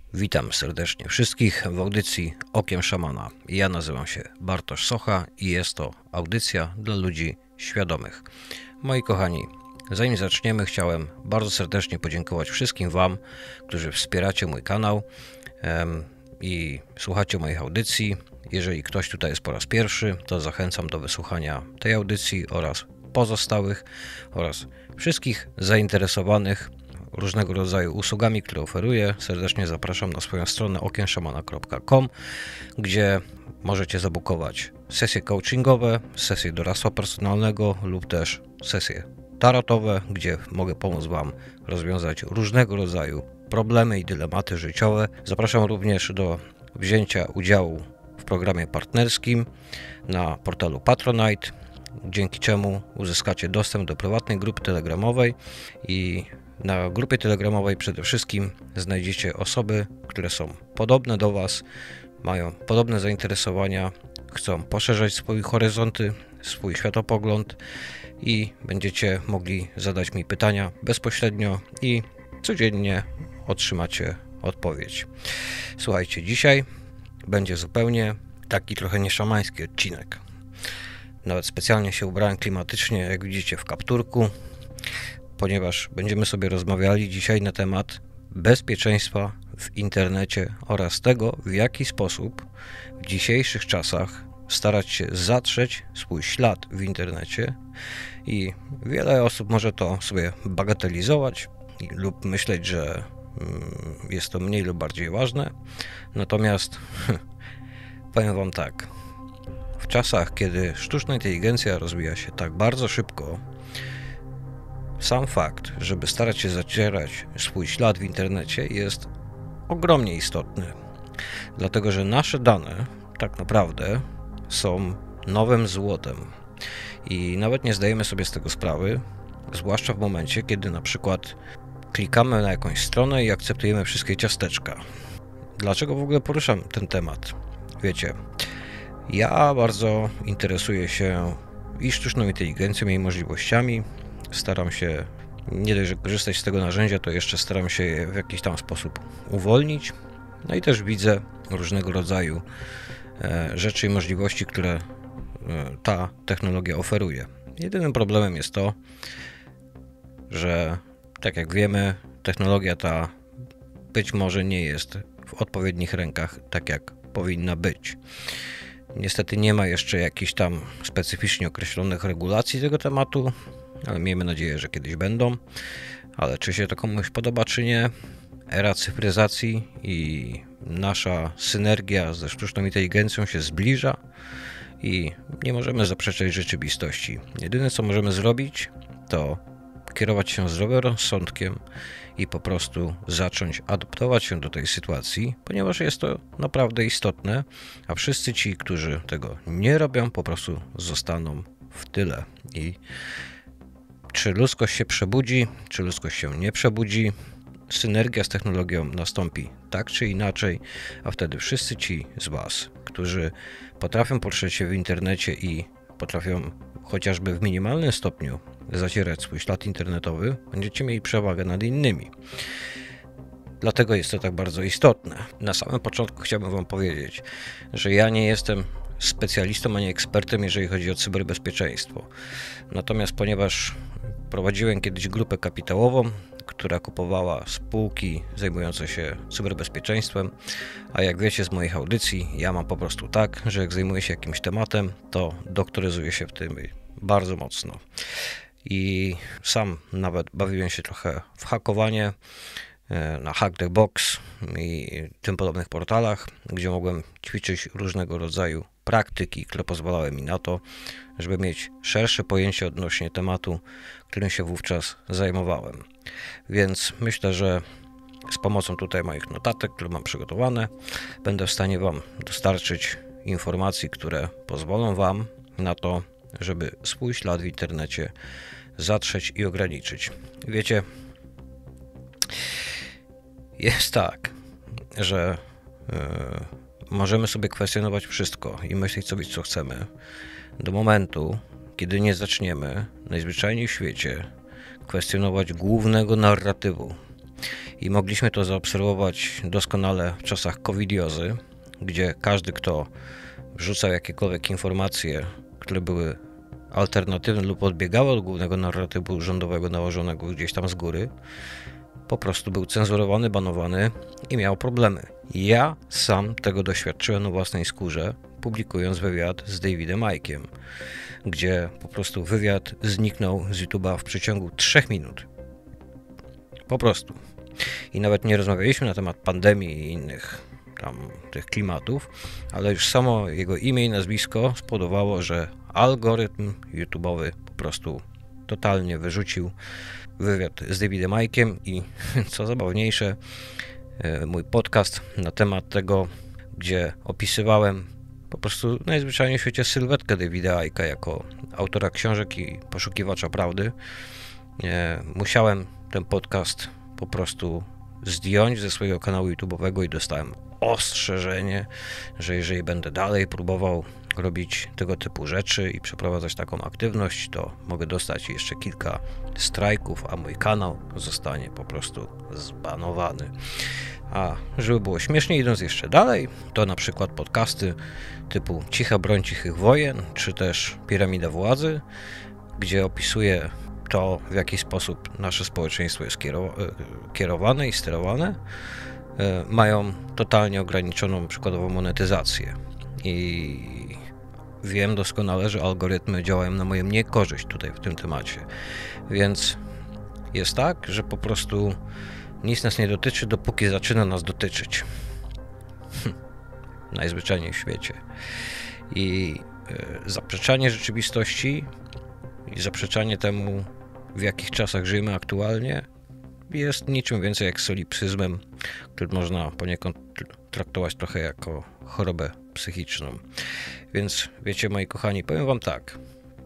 Witam serdecznie wszystkich w audycji Okiem Szamana. Ja nazywam się Bartosz Socha i jest to audycja dla ludzi świadomych. Moi kochani, zanim zaczniemy, chciałem bardzo serdecznie podziękować wszystkim Wam, którzy wspieracie mój kanał i słuchacie moich audycji. Jeżeli ktoś tutaj jest po raz pierwszy, to zachęcam do wysłuchania tej audycji oraz pozostałych oraz wszystkich zainteresowanych różnego rodzaju usługami, które oferuję. Serdecznie zapraszam na swoją stronę okienszamana.com, gdzie możecie zabukować sesje coachingowe, sesje doradztwa personalnego lub też sesje tarotowe, gdzie mogę pomóc Wam rozwiązać różnego rodzaju problemy i dylematy życiowe. Zapraszam również do wzięcia udziału w programie partnerskim na portalu Patronite, dzięki czemu uzyskacie dostęp do prywatnej grupy telegramowej i na grupie telegramowej przede wszystkim znajdziecie osoby, które są podobne do Was, mają podobne zainteresowania, chcą poszerzać swoje horyzonty, swój światopogląd i będziecie mogli zadać mi pytania bezpośrednio i codziennie otrzymacie odpowiedź. Słuchajcie, dzisiaj będzie zupełnie taki trochę nieszamański odcinek. Nawet specjalnie się ubrałem klimatycznie, jak widzicie, w kapturku, ponieważ będziemy sobie rozmawiali dzisiaj na temat bezpieczeństwa w internecie oraz tego, w jaki sposób w dzisiejszych czasach starać się zatrzeć swój ślad w internecie. I wiele osób może to sobie bagatelizować lub myśleć, że jest to mniej lub bardziej ważne. Natomiast powiem Wam tak, w czasach, kiedy sztuczna inteligencja rozwija się tak bardzo szybko, sam fakt, żeby starać się zacierać swój ślad w internecie, jest ogromnie istotny, dlatego że nasze dane tak naprawdę są nowym złotem i nawet nie zdajemy sobie z tego sprawy, zwłaszcza w momencie, kiedy na przykład klikamy na jakąś stronę i akceptujemy wszystkie ciasteczka. Dlaczego w ogóle poruszam ten temat? Wiecie, ja bardzo interesuję się i sztuczną inteligencją, jej możliwościami. Staram się nie dość, że korzystać z tego narzędzia, to jeszcze staram się je w jakiś tam sposób uwolnić. No i też widzę różnego rodzaju rzeczy i możliwości, które ta technologia oferuje. Jedynym problemem jest to, że tak jak wiemy, technologia ta być może nie jest w odpowiednich rękach tak jak powinna być. Niestety nie ma jeszcze jakichś tam specyficznie określonych regulacji tego tematu, ale miejmy nadzieję, że kiedyś będą. Ale czy się to komuś podoba, czy nie, era cyfryzacji i nasza synergia ze sztuczną inteligencją się zbliża i nie możemy zaprzeczać rzeczywistości. Jedyne, co możemy zrobić, to kierować się zdrowym rozsądkiem i po prostu zacząć adaptować się do tej sytuacji, ponieważ jest to naprawdę istotne, a wszyscy ci, którzy tego nie robią, po prostu zostaną w tyle. I czy ludzkość się przebudzi, czy ludzkość się nie przebudzi, synergia z technologią nastąpi tak czy inaczej, a wtedy wszyscy ci z Was, którzy potrafią poruszać się w internecie i potrafią chociażby w minimalnym stopniu zacierać swój ślad internetowy, będziecie mieli przewagę nad innymi. Dlatego jest to tak bardzo istotne. Na samym początku chciałbym Wam powiedzieć, że ja nie jestem specjalistą ani ekspertem, jeżeli chodzi o cyberbezpieczeństwo. Natomiast ponieważ prowadziłem kiedyś grupę kapitałową, która kupowała spółki zajmujące się cyberbezpieczeństwem, a jak wiecie z moich audycji, ja mam po prostu tak, że jak zajmuję się jakimś tematem, to doktoryzuję się w tym bardzo mocno. I sam nawet bawiłem się trochę w hakowanie na Hack the Box i tym podobnych portalach, gdzie mogłem ćwiczyć różnego rodzaju praktyki, które pozwalały mi na to, żeby mieć szersze pojęcie odnośnie tematu, którym się wówczas zajmowałem. Więc myślę, że z pomocą tutaj moich notatek, które mam przygotowane, będę w stanie Wam dostarczyć informacji, które pozwolą Wam na to, żeby swój ślad w internecie zatrzeć i ograniczyć. Wiecie, jest tak, że możemy sobie kwestionować wszystko i myśleć sobie, co chcemy, do momentu, kiedy nie zaczniemy najzwyczajniej w świecie kwestionować głównego narratywu. I mogliśmy to zaobserwować doskonale w czasach covidiozy, gdzie każdy, kto wrzucał jakiekolwiek informacje, które były alternatywne lub odbiegały od głównego narratywu rządowego nałożonego gdzieś tam z góry, po prostu był cenzurowany, banowany i miał problemy. Ja sam tego doświadczyłem na własnej skórze, publikując wywiad z Davidem Icke'iem, gdzie po prostu wywiad zniknął z YouTube'a w przeciągu 3 minut. Po prostu. I nawet nie rozmawialiśmy na temat pandemii i innych tam tych klimatów, ale już samo jego imię i nazwisko spowodowało, że algorytm YouTube'owy po prostu totalnie wyrzucił wywiad z Davidem Icke'iem i co zabawniejsze, mój podcast na temat tego, gdzie opisywałem po prostu najzwyczajniej w świecie sylwetkę Davida Icke'a jako autora książek i poszukiwacza prawdy. Musiałem ten podcast po prostu zdjąć ze swojego kanału YouTube'owego i dostałem ostrzeżenie, że jeżeli będę dalej próbował robić tego typu rzeczy i przeprowadzać taką aktywność, to mogę dostać jeszcze kilka strajków, a mój kanał zostanie po prostu zbanowany. A żeby było śmieszniej, idąc jeszcze dalej, to na przykład podcasty typu Cicha broń cichych wojen, czy też Piramida władzy, gdzie opisuję to, w jaki sposób nasze społeczeństwo jest kierowane i sterowane, mają totalnie ograniczoną przykładowo monetyzację. I wiem doskonale, że algorytmy działają na moją niekorzyść tutaj w tym temacie. Więc jest tak, że po prostu nic nas nie dotyczy, dopóki zaczyna nas dotyczyć. Najzwyczajniej w świecie. I zaprzeczanie rzeczywistości i zaprzeczanie temu, w jakich czasach żyjemy aktualnie, jest niczym więcej jak solipsyzmem, który można poniekąd traktować trochę jako chorobę psychiczną. Więc wiecie, moi kochani, powiem wam tak.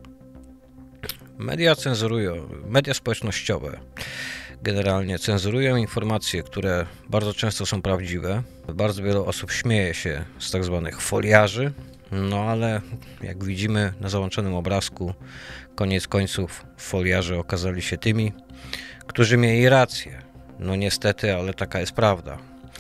Media społecznościowe generalnie cenzurują informacje, które bardzo często są prawdziwe. Bardzo wiele osób śmieje się z tak zwanych foliarzy, no ale jak widzimy na załączonym obrazku, koniec końców foliarze okazali się tymi, którzy mieli rację. No niestety, ale taka jest prawda.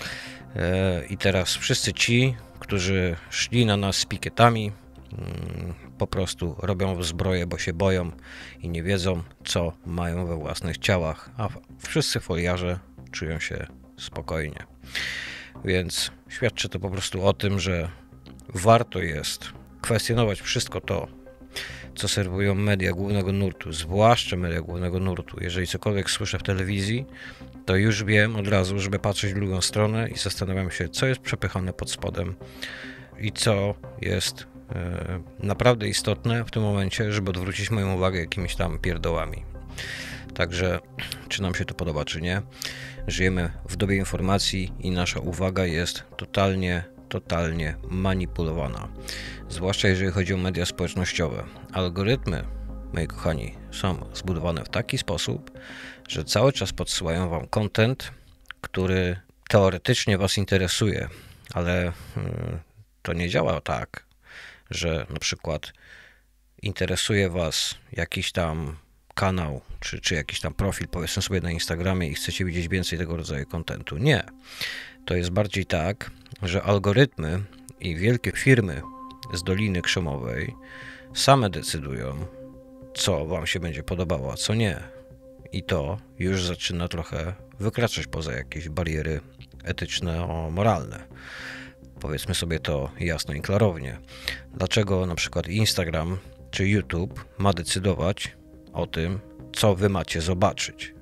I teraz wszyscy ci, którzy szli na nas z pikietami, po prostu robią zbroję, bo się boją i nie wiedzą, co mają we własnych ciałach, a wszyscy foliarze czują się spokojnie. Więc świadczy to po prostu o tym, że warto jest kwestionować wszystko to, co serwują media głównego nurtu, zwłaszcza media głównego nurtu. Jeżeli cokolwiek słyszę w telewizji, to już wiem od razu, żeby patrzeć w drugą stronę i zastanawiam się, co jest przepychane pod spodem i co jest naprawdę istotne w tym momencie, żeby odwrócić moją uwagę jakimiś tam pierdołami. Także, czy nam się to podoba, czy nie, żyjemy w dobie informacji i nasza uwaga jest totalnie manipulowana. Zwłaszcza jeżeli chodzi o media społecznościowe. Algorytmy, moi kochani, są zbudowane w taki sposób, że cały czas podsyłają wam content, który teoretycznie was interesuje, ale to nie działa tak, że na przykład interesuje was jakiś tam kanał, czy jakiś tam profil, powiedzmy sobie na Instagramie i chcecie widzieć więcej tego rodzaju kontentu. Nie. To jest bardziej tak, że algorytmy i wielkie firmy z Doliny Krzemowej same decydują, co wam się będzie podobało, a co nie. I to już zaczyna trochę wykraczać poza jakieś bariery etyczno-moralne. Powiedzmy sobie to jasno i klarownie. Dlaczego na przykład Instagram czy YouTube ma decydować o tym, co wy macie zobaczyć?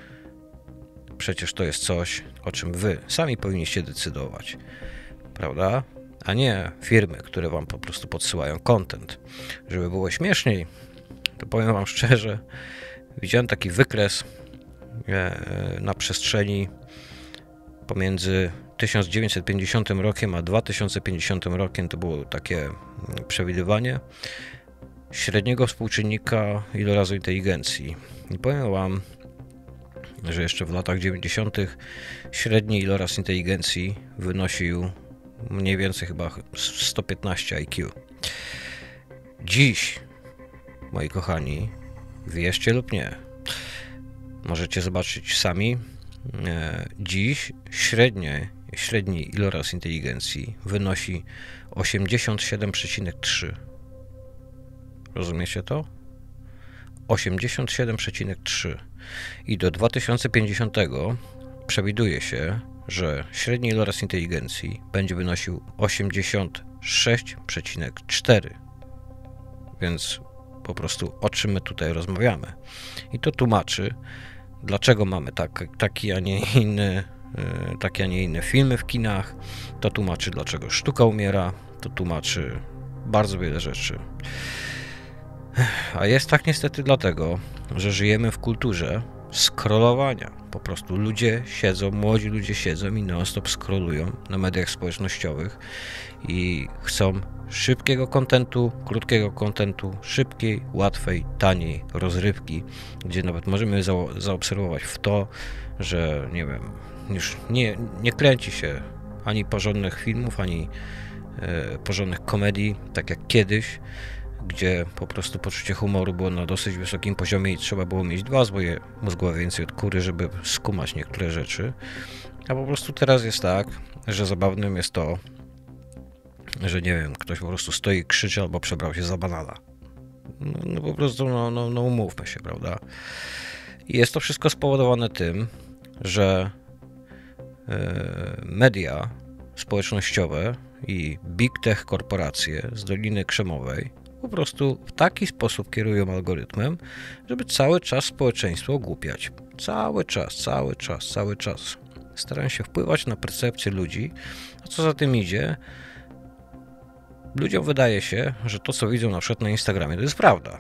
Przecież to jest coś, o czym wy sami powinniście decydować, prawda? A nie firmy, które wam po prostu podsyłają content. Żeby było śmieszniej, to powiem wam szczerze, widziałem taki wykres na przestrzeni pomiędzy 1950 rokiem a 2050 rokiem, to było takie przewidywanie średniego współczynnika ilorazu inteligencji. I powiem wam, że jeszcze w latach 90. średni iloraz inteligencji wynosił mniej więcej chyba 115 IQ. Dziś, moi kochani, wierzcie lub nie, możecie zobaczyć sami dziś średni iloraz inteligencji wynosi 87,3. Rozumiecie to? 87,3. I do 2050 przewiduje się, że średni iloraz inteligencji będzie wynosił 86,4. Więc po prostu o czym my tutaj rozmawiamy. I to tłumaczy, dlaczego mamy takie, a nie inne filmy w kinach. To tłumaczy, dlaczego sztuka umiera. To tłumaczy bardzo wiele rzeczy. A jest tak niestety dlatego, że żyjemy w kulturze scrollowania. Po prostu młodzi ludzie siedzą i non-stop scrollują na mediach społecznościowych i chcą szybkiego kontentu, krótkiego kontentu, szybkiej, łatwej, taniej rozrywki, gdzie nawet możemy zaobserwować w to, że nie wiem, już nie kręci się ani porządnych filmów, ani porządnych komedii, tak jak kiedyś, gdzie po prostu poczucie humoru było na dosyć wysokim poziomie i trzeba było mieć 2 zwoje mózgowe więcej od kury, żeby skumać niektóre rzeczy. A po prostu teraz jest tak, że zabawnym jest to, że nie wiem, ktoś po prostu stoi i krzyczy albo przebrał się za banana. No po prostu, no umówmy się, prawda? I jest to wszystko spowodowane tym, że media społecznościowe i big tech korporacje z Doliny Krzemowej po prostu w taki sposób kierują algorytmem, żeby cały czas społeczeństwo ogłupiać. Cały czas. Starają się wpływać na percepcję ludzi, a co za tym idzie, ludziom wydaje się, że to, co widzą na przykład na Instagramie, to jest prawda.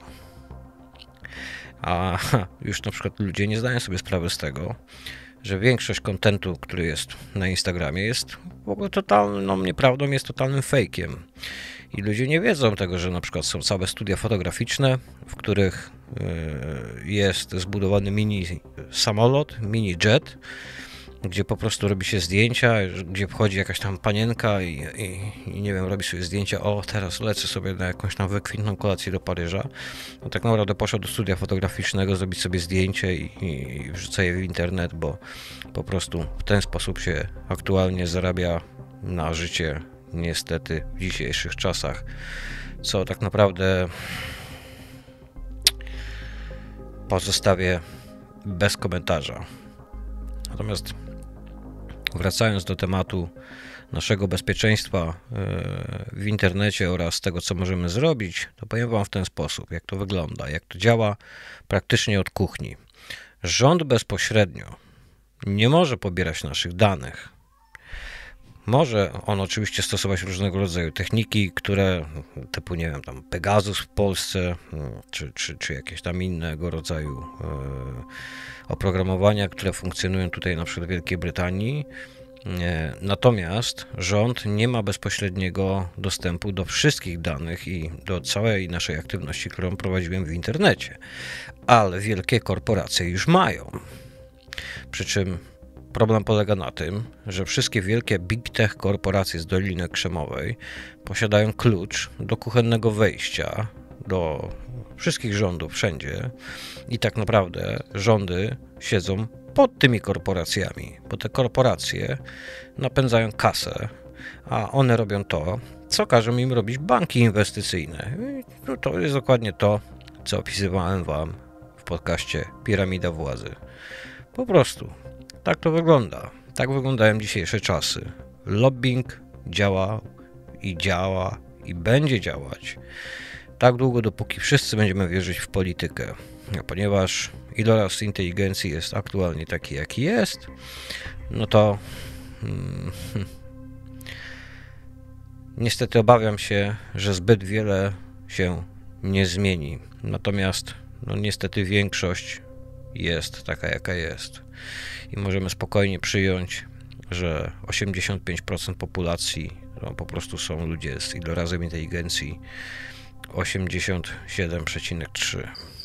A już na przykład ludzie nie zdają sobie sprawy z tego, że większość kontentu, który jest na Instagramie, jest w ogóle totalną nieprawdą, jest totalnym fejkiem. I ludzie nie wiedzą tego, że na przykład są całe studia fotograficzne, w których jest zbudowany mini samolot, mini jet, gdzie po prostu robi się zdjęcia, gdzie wchodzi jakaś tam panienka i nie wiem, robi sobie zdjęcia, o teraz lecę sobie na jakąś tam wykwintną kolację do Paryża. No tak naprawdę poszedł do studia fotograficznego zrobić sobie zdjęcie i wrzuca je w internet, bo po prostu w ten sposób się aktualnie zarabia na życie, niestety w dzisiejszych czasach, co tak naprawdę pozostawię bez komentarza. Natomiast wracając do tematu naszego bezpieczeństwa w internecie oraz tego, co możemy zrobić, to powiem Wam w ten sposób, jak to wygląda, jak to działa praktycznie od kuchni. Rząd bezpośrednio nie może pobierać naszych danych. Może on oczywiście stosować różnego rodzaju techniki, które typu, nie wiem, tam Pegasus w Polsce, czy jakieś tam innego rodzaju oprogramowania, które funkcjonują tutaj na przykład w Wielkiej Brytanii. Natomiast rząd nie ma bezpośredniego dostępu do wszystkich danych i do całej naszej aktywności, którą prowadziłem w internecie. Ale wielkie korporacje już mają. Przy czym problem polega na tym, że wszystkie wielkie big tech korporacje z Doliny Krzemowej posiadają klucz do kuchennego wejścia do wszystkich rządów wszędzie i tak naprawdę rządy siedzą pod tymi korporacjami, bo te korporacje napędzają kasę, a one robią to, co każą im robić banki inwestycyjne. No to jest dokładnie to, co opisywałem Wam w podcaście Piramida Władzy. Po prostu tak to wygląda. Tak wyglądają dzisiejsze czasy. Lobbying działa i będzie działać tak długo, dopóki wszyscy będziemy wierzyć w politykę. A ponieważ iloraz inteligencji jest aktualnie taki, jaki jest, no to niestety obawiam się, że zbyt wiele się nie zmieni. Natomiast no niestety większość jest taka, jaka jest. I możemy spokojnie przyjąć, że 85% populacji to po prostu są ludzie z ilorazem inteligencji 87,3.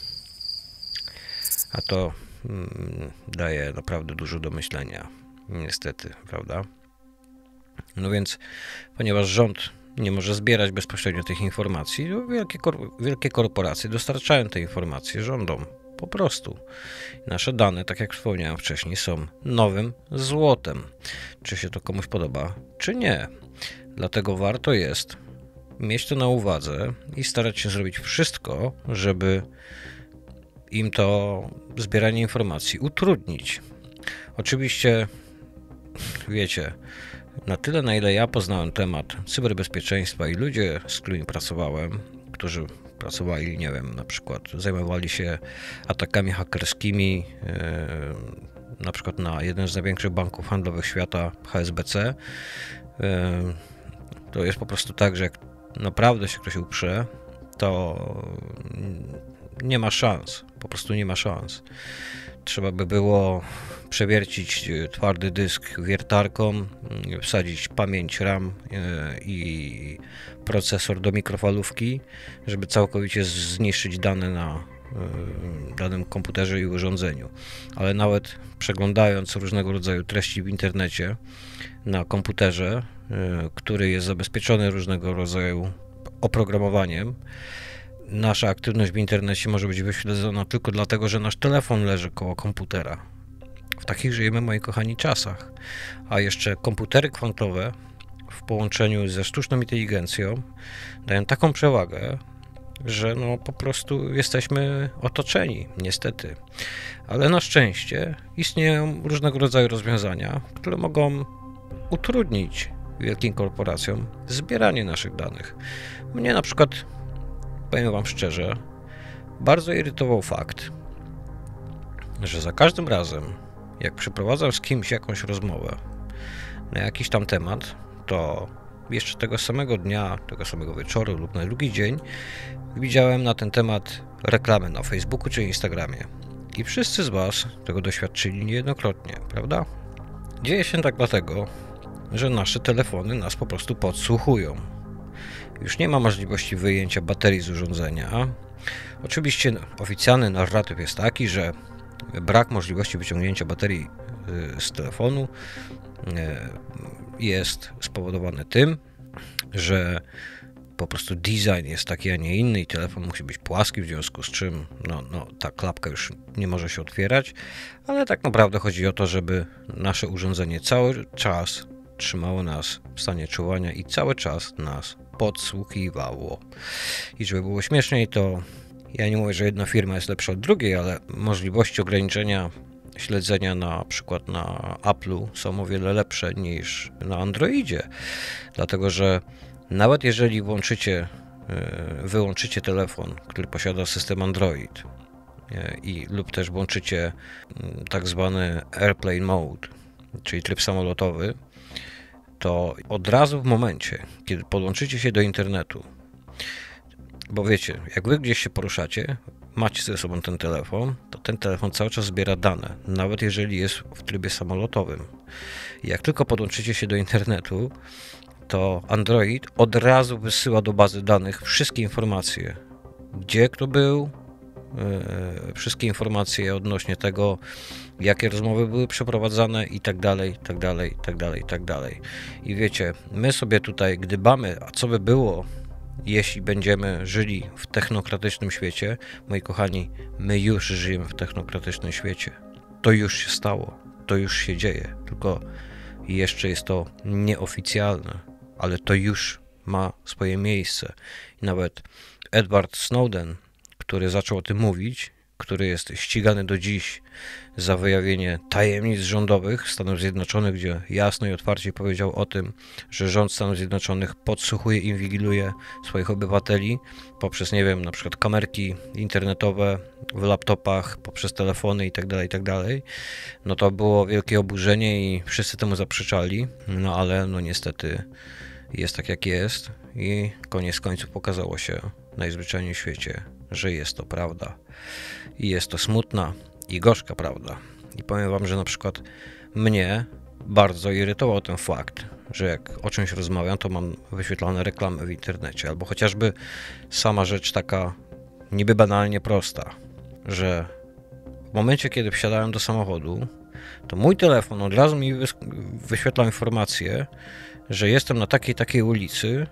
A to daje naprawdę dużo do myślenia. Niestety, prawda? No więc, ponieważ rząd nie może zbierać bezpośrednio tych informacji, to wielkie korporacje dostarczają te informacje rządom po prostu. Nasze dane, tak jak wspomniałem wcześniej, są nowym złotem. Czy się to komuś podoba, czy nie. Dlatego warto jest mieć to na uwadze i starać się zrobić wszystko, żeby im to zbieranie informacji utrudnić. Oczywiście, wiecie, na tyle, na ile ja poznałem temat cyberbezpieczeństwa i ludzie, z którymi pracowałem, którzy pracowali, nie wiem, na przykład zajmowali się atakami hakerskimi, na przykład na jeden z największych banków handlowych świata, HSBC, to jest po prostu tak, że jak naprawdę się ktoś uprze, to nie ma szans, po prostu nie ma szans. Trzeba by było przewiercić twardy dysk wiertarką, wsadzić pamięć RAM i procesor do mikrofalówki, żeby całkowicie zniszczyć dane na danym komputerze i urządzeniu. Ale nawet przeglądając różnego rodzaju treści w internecie na komputerze, który jest zabezpieczony różnego rodzaju oprogramowaniem, nasza aktywność w internecie może być wyśledzona tylko dlatego, że nasz telefon leży koło komputera. W takich żyjemy, moi kochani, czasach. A jeszcze komputery kwantowe w połączeniu ze sztuczną inteligencją dają taką przewagę, że no po prostu jesteśmy otoczeni, niestety. Ale na szczęście istnieją różnego rodzaju rozwiązania, które mogą utrudnić wielkim korporacjom zbieranie naszych danych. Mnie na przykład, powiem wam szczerze, bardzo irytował fakt, że za każdym razem, jak przeprowadzam z kimś jakąś rozmowę na jakiś tam temat, to jeszcze tego samego dnia, tego samego wieczoru lub na drugi dzień widziałem na ten temat reklamy na Facebooku czy Instagramie. I wszyscy z was tego doświadczyli niejednokrotnie, prawda? Dzieje się tak dlatego, że nasze telefony nas po prostu podsłuchują. Już nie ma możliwości wyjęcia baterii z urządzenia. Oczywiście oficjalny narratyw jest taki, że brak możliwości wyciągnięcia baterii z telefonu jest spowodowany tym, że po prostu design jest taki, a nie inny i telefon musi być płaski, w związku z czym ta klapka już nie może się otwierać, ale tak naprawdę chodzi o to, żeby nasze urządzenie cały czas trzymało nas w stanie czuwania i cały czas nas podsłuchiwało. I żeby było śmieszniej, to ja nie mówię, że jedna firma jest lepsza od drugiej, ale możliwości ograniczenia śledzenia na przykład na Apple'u są o wiele lepsze niż na Androidzie, dlatego że nawet jeżeli wyłączycie telefon, który posiada system Android lub też włączycie tak zwany Airplane Mode, czyli tryb samolotowy, to od razu w momencie, kiedy podłączycie się do internetu, bo wiecie, jak wy gdzieś się poruszacie, macie ze sobą ten telefon, to ten telefon cały czas zbiera dane, nawet jeżeli jest w trybie samolotowym. I jak tylko podłączycie się do internetu, to Android od razu wysyła do bazy danych wszystkie informacje, gdzie kto był, wszystkie informacje odnośnie tego, jakie rozmowy były przeprowadzane i tak dalej, i tak dalej, i tak dalej, i tak dalej. I wiecie, my sobie tutaj gdybamy, a co by było, jeśli będziemy żyli w technokratycznym świecie. Moi kochani, my już żyjemy w technokratycznym świecie. To już się stało, to już się dzieje, tylko jeszcze jest to nieoficjalne, ale to już ma swoje miejsce. I nawet Edward Snowden, który zaczął o tym mówić, który jest ścigany do dziś za wyjawienie tajemnic rządowych Stanów Zjednoczonych, gdzie jasno i otwarcie powiedział o tym, że rząd Stanów Zjednoczonych podsłuchuje i inwigiluje swoich obywateli poprzez, nie wiem, na przykład kamerki internetowe w laptopach, poprzez telefony itd., no to było wielkie oburzenie i wszyscy temu zaprzeczali, no ale no niestety jest tak jak jest i koniec końców pokazało się najzwyczajniej w świecie, że jest to prawda. I jest to smutna i gorzka prawda. I powiem wam, że na przykład mnie bardzo irytował ten fakt, że jak o czymś rozmawiam, to mam wyświetlane reklamy w internecie. Albo chociażby sama rzecz taka niby banalnie prosta, że w momencie, kiedy wsiadałem do samochodu, to mój telefon od razu mi wyświetlał informację, że jestem na takiej ulicy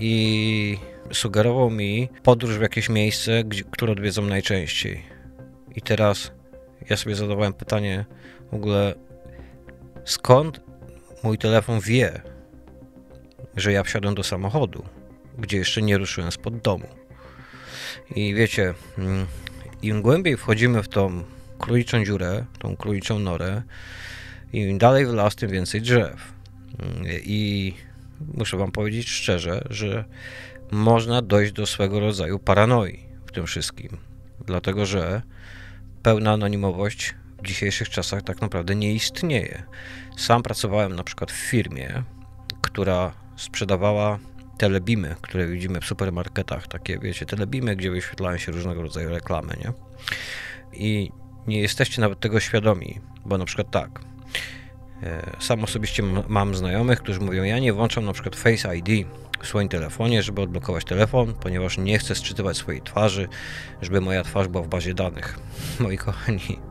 i sugerował mi podróż w jakieś miejsce, które odwiedzam najczęściej. I teraz ja sobie zadawałem pytanie w ogóle, skąd mój telefon wie, że ja wsiadłem do samochodu, gdzie jeszcze nie ruszyłem spod domu. I wiecie, im głębiej wchodzimy w tą króliczą dziurę, tą króliczą norę, im dalej w las, tym więcej drzew. I muszę wam powiedzieć szczerze, że można dojść do swego rodzaju paranoi w tym wszystkim. Dlatego, że pełna anonimowość w dzisiejszych czasach tak naprawdę nie istnieje. Sam pracowałem na przykład w firmie, która sprzedawała telebimy, które widzimy w supermarketach. Takie, wiecie, telebimy, gdzie wyświetlają się różnego rodzaju reklamy, nie? I nie jesteście nawet tego świadomi, bo na przykład tak, sam osobiście mam znajomych, którzy mówią, ja nie włączam na przykład Face ID w swoim telefonie, żeby odblokować telefon, ponieważ nie chcę sczytywać swojej twarzy, żeby moja twarz była w bazie danych. Moi kochani,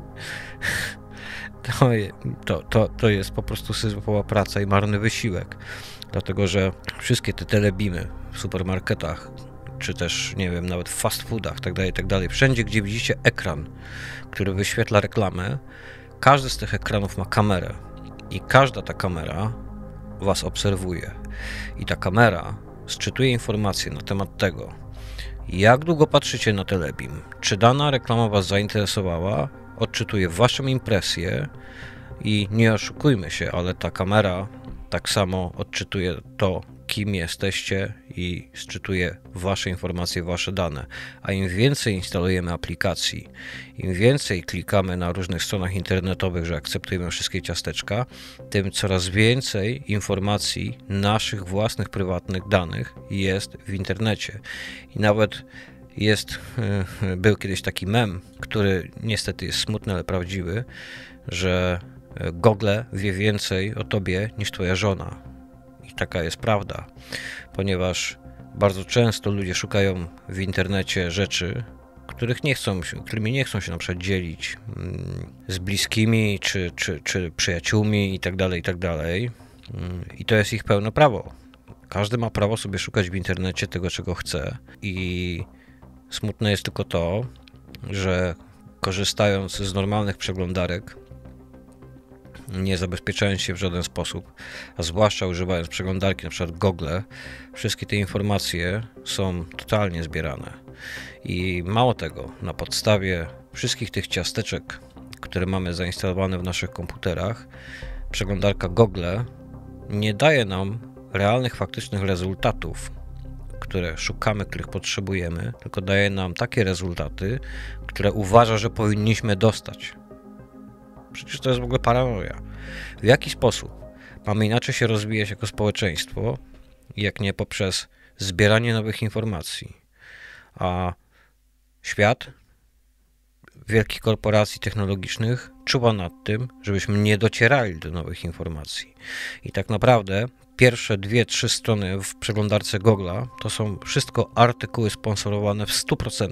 to jest po prostu syzyfowa praca i marny wysiłek, dlatego że wszystkie te telebimy w supermarketach, czy też, nie wiem, nawet w fast foodach, tak dalej, wszędzie, gdzie widzicie ekran, który wyświetla reklamę, każdy z tych ekranów ma kamerę i każda ta kamera was obserwuje. I ta kamera sczytuje informacje na temat tego, jak długo patrzycie na telebim, czy dana reklama was zainteresowała, odczytuje waszą impresję i nie oszukujmy się, ale ta kamera tak samo odczytuje to, kim jesteście i sczytuje wasze informacje, wasze dane. A im więcej instalujemy aplikacji, im więcej klikamy na różnych stronach internetowych, że akceptujemy wszystkie ciasteczka, tym coraz więcej informacji naszych własnych, prywatnych danych jest w internecie. I nawet był kiedyś taki mem, który niestety jest smutny, ale prawdziwy, że Google wie więcej o tobie niż twoja żona. I taka jest prawda, ponieważ bardzo często ludzie szukają w internecie rzeczy, którymi nie chcą się na przykład dzielić z bliskimi, czy przyjaciółmi i tak dalej. I to jest ich pełne prawo. Każdy ma prawo sobie szukać w internecie tego, czego chce. I smutne jest tylko to, że korzystając z normalnych przeglądarek, nie zabezpieczając się w żaden sposób, a zwłaszcza używając przeglądarki, na przykład Google, wszystkie te informacje są totalnie zbierane. I mało tego, na podstawie wszystkich tych ciasteczek, które mamy zainstalowane w naszych komputerach, przeglądarka Google nie daje nam realnych, faktycznych rezultatów, które szukamy, których potrzebujemy, tylko daje nam takie rezultaty, które uważa, że powinniśmy dostać. Przecież to jest w ogóle paranoja. W jaki sposób mamy inaczej się rozwijać jako społeczeństwo, jak nie poprzez zbieranie nowych informacji? A świat wielkich korporacji technologicznych czuwa nad tym, żebyśmy nie docierali do nowych informacji. I tak naprawdę pierwsze 2-3 strony w przeglądarce Google'a to są wszystko artykuły sponsorowane w 100%.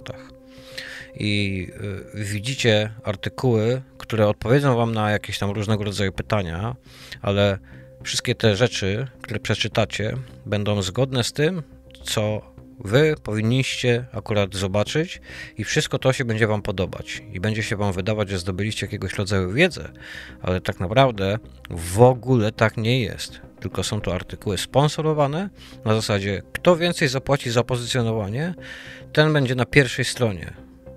I widzicie artykuły, które odpowiedzą wam na jakieś tam różnego rodzaju pytania, ale wszystkie te rzeczy, które przeczytacie, będą zgodne z tym, co wy powinniście akurat zobaczyć i wszystko to się będzie wam podobać i będzie się wam wydawać, że zdobyliście jakiegoś rodzaju wiedzę, ale tak naprawdę w ogóle tak nie jest. Tylko są to artykuły sponsorowane na zasadzie, kto więcej zapłaci za pozycjonowanie, ten będzie na pierwszej stronie.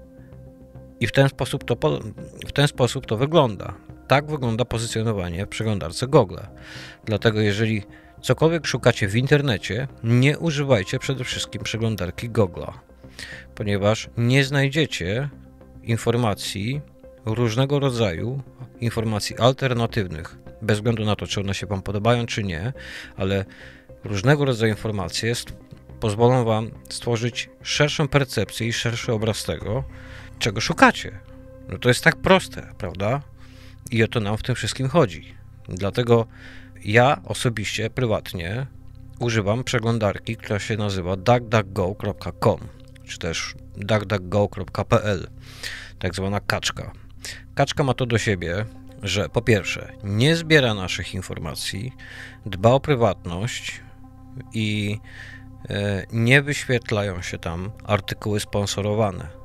I w ten sposób to wygląda. Tak wygląda pozycjonowanie w przeglądarce Google. Dlatego jeżeli cokolwiek szukacie w internecie, nie używajcie przede wszystkim przeglądarki Google, ponieważ nie znajdziecie informacji różnego rodzaju, informacji alternatywnych, bez względu na to, czy one się wam podobają, czy nie, ale różnego rodzaju informacje pozwolą wam stworzyć szerszą percepcję i szerszy obraz tego, czego szukacie. No to jest tak proste, prawda? I o to nam w tym wszystkim chodzi. Dlatego ja osobiście, prywatnie używam przeglądarki, która się nazywa duckduckgo.com czy też duckduckgo.pl, tak zwana kaczka. Kaczka ma to do siebie, że po pierwsze nie zbiera naszych informacji, dba o prywatność i nie wyświetlają się tam artykuły sponsorowane.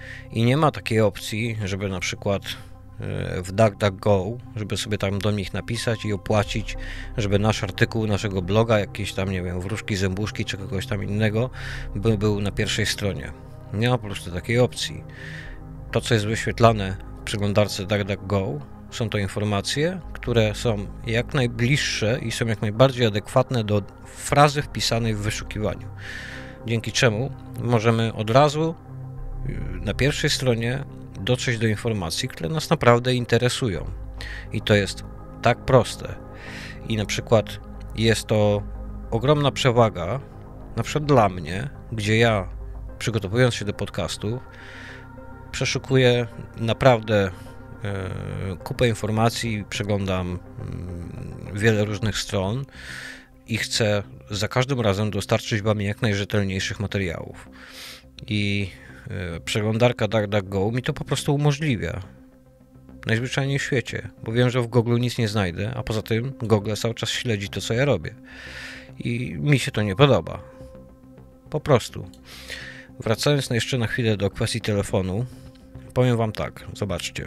i nie ma takiej opcji, żeby na przykład w DuckDuckGo, żeby sobie tam do nich napisać i opłacić, żeby nasz artykuł naszego bloga, jakieś tam, nie wiem, wróżki, zębuszki czy kogoś tam innego był na pierwszej stronie. Nie ma po prostu takiej opcji. To, co jest wyświetlane w przeglądarce DuckDuckGo, są to informacje, które są jak najbliższe i są jak najbardziej adekwatne do frazy wpisanej w wyszukiwaniu. Dzięki czemu możemy od razu na pierwszej stronie dotrzeć do informacji, które nas naprawdę interesują. I to jest tak proste. I na przykład jest to ogromna przewaga, na przykład dla mnie, gdzie ja, przygotowując się do podcastu, przeszukuję naprawdę kupę informacji, przeglądam wiele różnych stron i chcę za każdym razem dostarczyć Wam jak najrzetelniejszych materiałów. I przeglądarka DuckDuckGo mi to po prostu umożliwia. Najzwyczajniej w świecie, bo wiem, że w Google nic nie znajdę, a poza tym Google cały czas śledzi to, co ja robię. I mi się to nie podoba. Po prostu. Wracając jeszcze na chwilę do kwestii telefonu, powiem Wam tak, zobaczcie.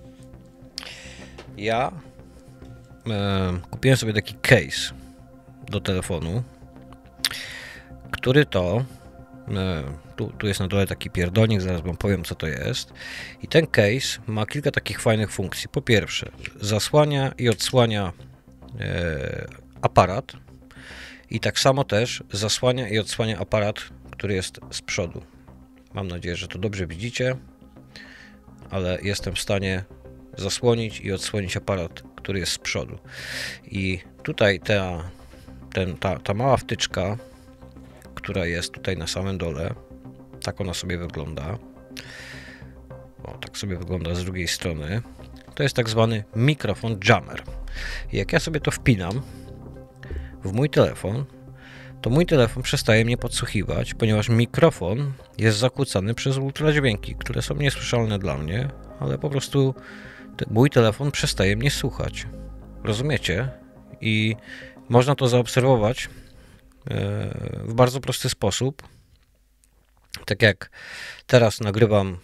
Ja kupiłem sobie taki case do telefonu, który to tu jest na dole taki pierdolnik, zaraz Wam powiem, co to jest. I ten case ma kilka takich fajnych funkcji. Po pierwsze, zasłania i odsłania aparat i tak samo też zasłania i odsłania aparat, który jest z przodu. Mam nadzieję, że to dobrze widzicie, ale jestem w stanie zasłonić i odsłonić aparat, który jest z przodu. I tutaj ta mała wtyczka, która jest tutaj na samym dole, tak ona sobie wygląda. O, tak sobie wygląda z drugiej strony. To jest tak zwany mikrofon jammer. I jak ja sobie to wpinam w mój telefon, to mój telefon przestaje mnie podsłuchiwać, ponieważ mikrofon jest zakłócany przez ultradźwięki, które są niesłyszalne dla mnie, ale po prostu mój telefon przestaje mnie słuchać. Rozumiecie? I można to zaobserwować w bardzo prosty sposób. Tak jak teraz nagrywam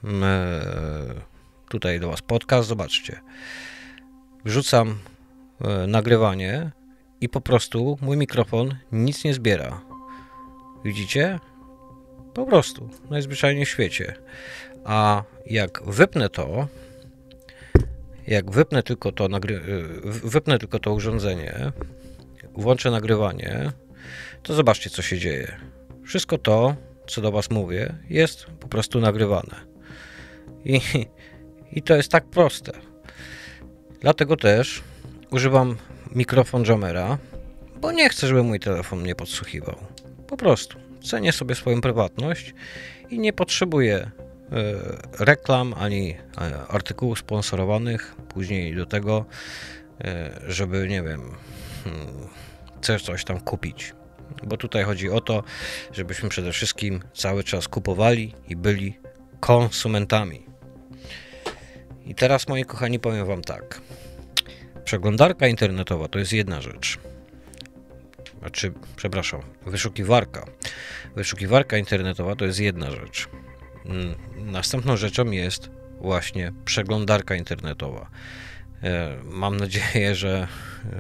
tutaj do Was podcast, zobaczcie. Wrzucam nagrywanie i po prostu mój mikrofon nic nie zbiera. Widzicie? Po prostu, najzwyczajniej w świecie. A jak wypnę tylko to urządzenie, włączę nagrywanie, to zobaczcie, co się dzieje. Wszystko to, co do Was mówię, jest po prostu nagrywane. I to jest tak proste. Dlatego też używam mikrofon jammera, bo nie chcę, żeby mój telefon mnie podsłuchiwał. Po prostu. Cenię sobie swoją prywatność i nie potrzebuję reklam ani artykułów sponsorowanych później do tego, żeby, nie wiem, coś tam kupić. Bo tutaj chodzi o to, żebyśmy przede wszystkim cały czas kupowali i byli konsumentami. I teraz, moi kochani, powiem Wam tak. Przeglądarka internetowa to jest jedna rzecz. Wyszukiwarka. Wyszukiwarka internetowa to jest jedna rzecz. Następną rzeczą jest właśnie przeglądarka internetowa. Mam nadzieję, że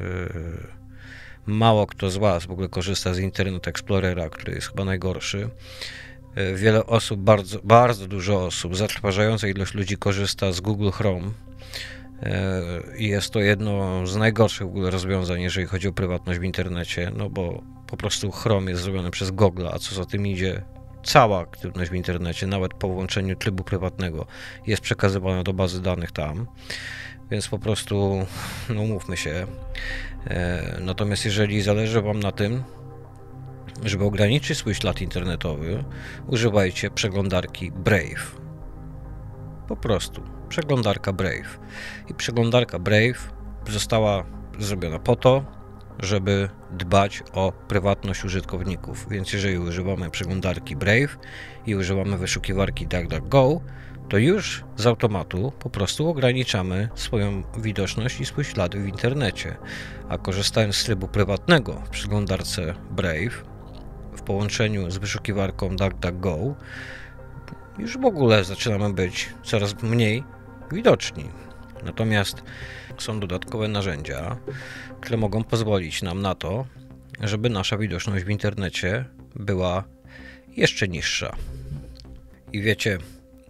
mało kto z Was w ogóle korzysta z Internet Explorera, który jest chyba najgorszy. Wiele osób, bardzo dużo osób, zatrważająca ilość ludzi korzysta z Google Chrome. I jest to jedno z najgorszych w ogóle rozwiązań, jeżeli chodzi o prywatność w internecie, no bo po prostu Chrome jest zrobiony przez Google, a co za tym idzie, cała aktywność w internecie, nawet po włączeniu trybu prywatnego, jest przekazywana do bazy danych tam, więc po prostu, no mówmy się. Natomiast jeżeli zależy Wam na tym, żeby ograniczyć swój ślad internetowy, używajcie przeglądarki Brave. Po prostu. Przeglądarka Brave. I przeglądarka Brave została zrobiona po to, żeby dbać o prywatność użytkowników. Więc jeżeli używamy przeglądarki Brave i używamy wyszukiwarki DuckDuckGo, to już z automatu po prostu ograniczamy swoją widoczność i swój ślad w internecie. A korzystając z trybu prywatnego w przeglądarce Brave w połączeniu z wyszukiwarką DuckDuckGo, już w ogóle zaczynamy być coraz mniej widoczni. Natomiast są dodatkowe narzędzia, które mogą pozwolić nam na to, żeby nasza widoczność w internecie była jeszcze niższa. I wiecie,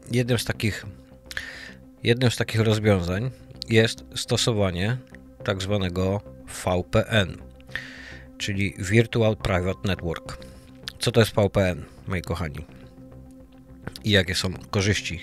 jednym z takich rozwiązań jest stosowanie tak zwanego VPN, czyli Virtual Private Network. Co to jest VPN, moi kochani? I jakie są korzyści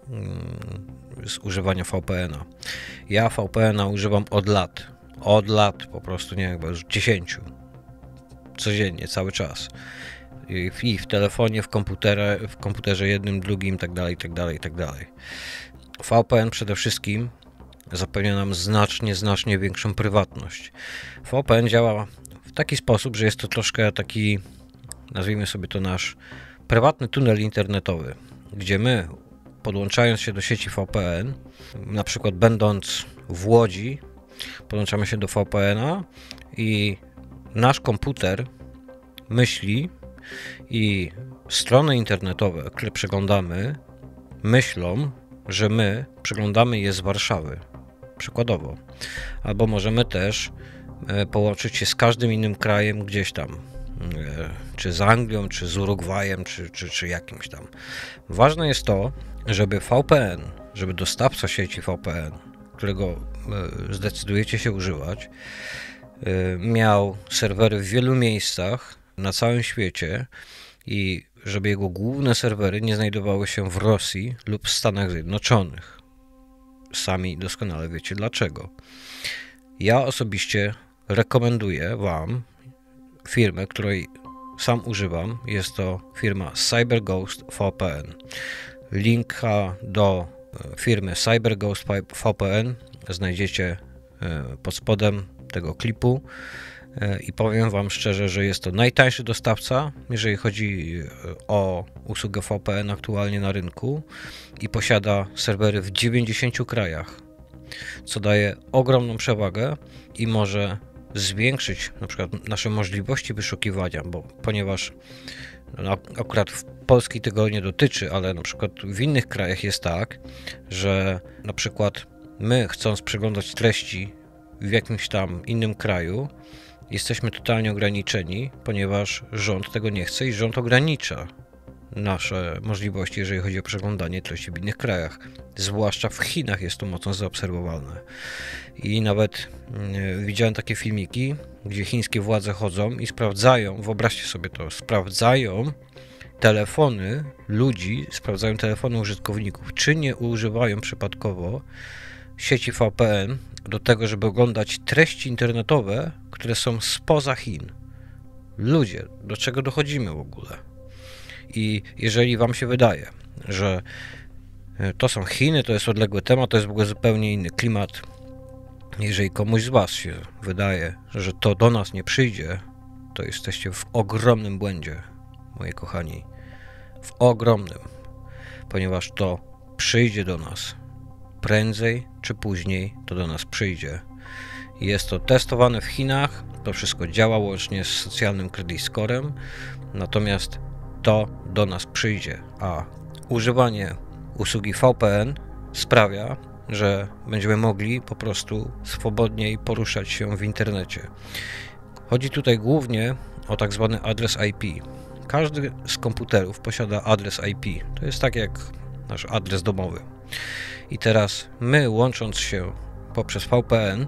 z używania VPN-a? Ja VPN-a używam od lat, po prostu nie wiem, już 10. Codziennie, cały czas. I w telefonie, w komputerze jednym, drugim, tak dalej. VPN przede wszystkim zapewnia nam znacznie większą prywatność. VPN działa w taki sposób, że jest to troszkę taki, nazwijmy sobie to, nasz prywatny tunel internetowy, gdzie my, podłączając się do sieci VPN, na przykład będąc w Łodzi, podłączamy się do VPN-a i nasz komputer myśli i strony internetowe, które przeglądamy, myślą, że my przeglądamy je z Warszawy, przykładowo. Albo możemy też połączyć się z każdym innym krajem gdzieś tam, czy z Anglią, czy z Urugwajem, czy jakimś tam. Ważne jest to, żeby VPN, żeby dostawca sieci VPN, którego zdecydujecie się używać, miał serwery w wielu miejscach na całym świecie i żeby jego główne serwery nie znajdowały się w Rosji lub Stanach Zjednoczonych. Sami doskonale wiecie dlaczego. Ja osobiście rekomenduję Wam firmę, której sam używam. Jest to firma CyberGhost VPN. Linka do firmy CyberGhost VPN znajdziecie pod spodem tego klipu i powiem Wam szczerze, że jest to najtańszy dostawca, jeżeli chodzi o usługę VPN aktualnie na rynku i posiada serwery w 90 krajach, co daje ogromną przewagę i może zwiększyć na przykład nasze możliwości wyszukiwania, ponieważ akurat w Polski tego nie dotyczy, ale na przykład w innych krajach jest tak, że na przykład my, chcąc przeglądać treści w jakimś tam innym kraju, jesteśmy totalnie ograniczeni, ponieważ rząd tego nie chce i rząd ogranicza nasze możliwości, jeżeli chodzi o przeglądanie treści w innych krajach. Zwłaszcza w Chinach jest to mocno zaobserwowalne. I nawet widziałem takie filmiki, gdzie chińskie władze chodzą i sprawdzają, wyobraźcie sobie to, sprawdzają telefony ludzi, sprawdzają telefony użytkowników, czy nie używają przypadkowo sieci VPN do tego, żeby oglądać treści internetowe, które są spoza Chin. Ludzie, do czego dochodzimy w ogóle? I jeżeli Wam się wydaje, że to są Chiny, to jest odległy temat, to jest w ogóle zupełnie inny klimat, jeżeli komuś z Was się wydaje, że to do nas nie przyjdzie, to jesteście w ogromnym błędzie, moi kochani. W ogromnym. Ponieważ to przyjdzie do nas. Prędzej czy później to do nas przyjdzie. Jest to testowane w Chinach, to wszystko działa łącznie z socjalnym credit scorem, natomiast to do nas przyjdzie, a używanie usługi VPN sprawia, że będziemy mogli po prostu swobodniej poruszać się w internecie. Chodzi tutaj głównie o tak zwany adres IP. Każdy z komputerów posiada adres IP. To jest tak jak nasz adres domowy. I teraz my, łącząc się poprzez VPN,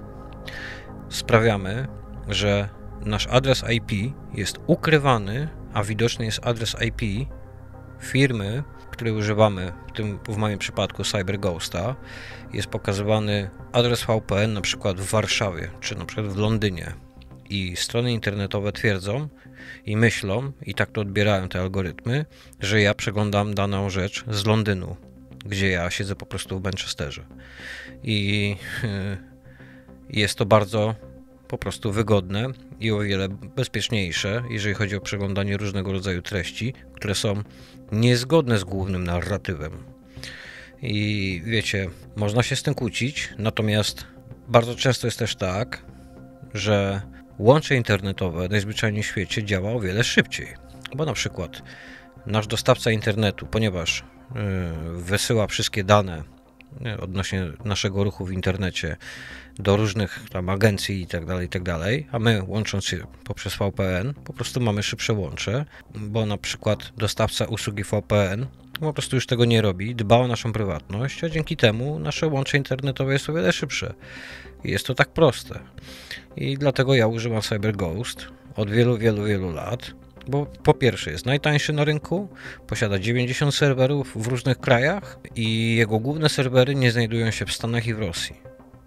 sprawiamy, że nasz adres IP jest ukrywany, a widoczny jest adres IP firmy, której używamy, w moim przypadku CyberGhosta, jest pokazywany adres VPN na przykład w Warszawie, czy na przykład w Londynie. I strony internetowe twierdzą i myślą, i tak to odbierają te algorytmy, że ja przeglądam daną rzecz z Londynu, gdzie ja siedzę po prostu w Manchesterze. I jest to bardzo po prostu wygodne i o wiele bezpieczniejsze, jeżeli chodzi o przeglądanie różnego rodzaju treści, które są niezgodne z głównym narratywem. I wiecie, można się z tym kłócić, natomiast bardzo często jest też tak, że łącze internetowe najzwyczajniej w świecie działa o wiele szybciej. Bo na przykład nasz dostawca internetu, ponieważ wysyła wszystkie dane odnośnie naszego ruchu w internecie do różnych tam agencji i tak dalej, a my łącząc się poprzez VPN po prostu mamy szybsze łącze, bo na przykład dostawca usługi VPN po prostu już tego nie robi, dba o naszą prywatność, a dzięki temu nasze łącze internetowe jest o wiele szybsze. I jest to tak proste. I dlatego ja używam CyberGhost od wielu lat, bo po pierwsze jest najtańszy na rynku, posiada 90 serwerów w różnych krajach i jego główne serwery nie znajdują się w Stanach i w Rosji.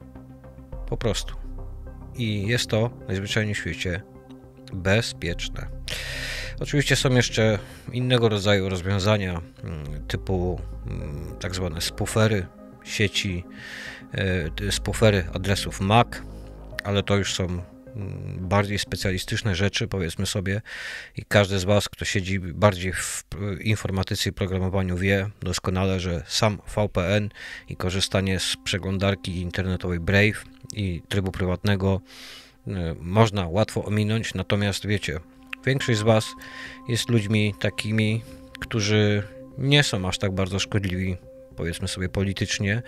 Po prostu. I jest to najzwyczajniej w świecie bezpieczne. Oczywiście są jeszcze innego rodzaju rozwiązania typu tak zwane spoofery sieci, spoofery adresów MAC, ale to już są bardziej specjalistyczne rzeczy, powiedzmy sobie, i każdy z Was, kto siedzi bardziej w informatyce i programowaniu, wie doskonale, że sam VPN i korzystanie z przeglądarki internetowej Brave i trybu prywatnego można łatwo ominąć, natomiast wiecie, większość z Was jest ludźmi takimi, którzy nie są aż tak bardzo szkodliwi, powiedzmy sobie politycznie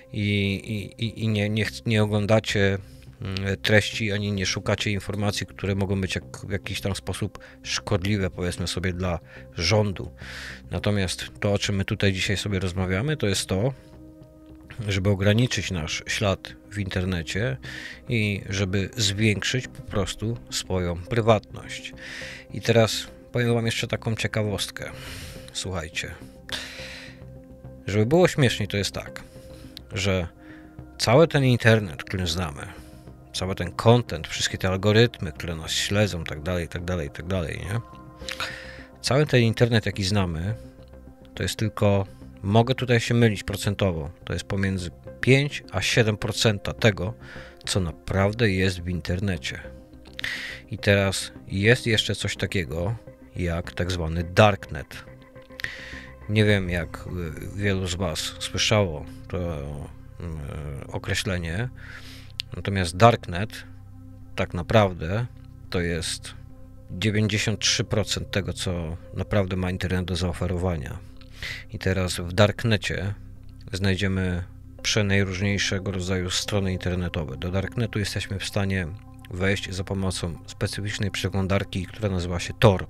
i nie oglądacie treści, ani nie szukacie informacji, które mogą być w jakiś tam sposób szkodliwe, powiedzmy sobie, dla rządu. Natomiast to, o czym my tutaj dzisiaj sobie rozmawiamy, to jest to, żeby ograniczyć nasz ślad w internecie i żeby zwiększyć po prostu swoją prywatność. I teraz powiem Wam jeszcze taką ciekawostkę. Słuchajcie. Żeby było śmieszniej, to jest tak, że cały ten internet, który znamy, cały ten content, wszystkie te algorytmy, które nas śledzą, tak dalej, nie? Cały ten internet, jaki znamy, to jest tylko, mogę tutaj się mylić procentowo, to jest pomiędzy 5 a 7% tego, co naprawdę jest w internecie. I teraz jest jeszcze coś takiego, jak tak zwany darknet. Nie wiem, jak wielu z Was słyszało to określenie, natomiast darknet tak naprawdę to jest 93% tego, co naprawdę ma internet do zaoferowania. I teraz w darknecie znajdziemy przenajróżniejszego rodzaju strony internetowe. Do darknetu jesteśmy w stanie wejść za pomocą specyficznej przeglądarki, która nazywa się Tor.